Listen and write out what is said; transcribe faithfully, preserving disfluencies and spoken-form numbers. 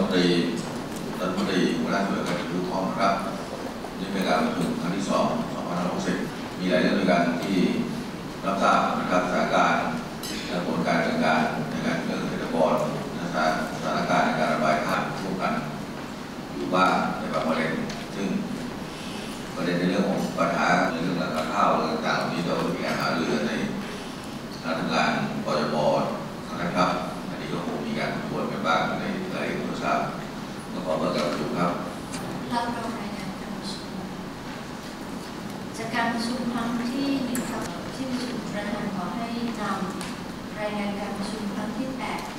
ตรีรัฐมนตรีหัวหน้าส่วนการรู้ท้องครับนี่เป็นการประชุมครั้งที่สองสองพันห้าร้อยหกสิบมีหลายเรื่องด้วยกันที่รับทราบนะครับสถานการณ์และผลการดำเนินการในการเรื่องเกษตรกรนะครับสถานการณ์ในการระบายข้าวร่วมกันอยู่บ้างในบางประเด็นซึ่งประเด็นในเรื่องของปัญหาในเรื่องราคาข้าวอะไรต่างๆนี้เราต้องมีการหารือในการทำงานปจป.นะครับอันนี้ก็คงมีการทวนกันบ้างในหลายโครงสร้างก็ขอเปิดการประชุมครับรับรองรายงานการประชุมจากการประชุมครั้งที่หนึ่งครับที่ประชุมประธานขอให้นำรายงานการประชุมครั้งที่แปด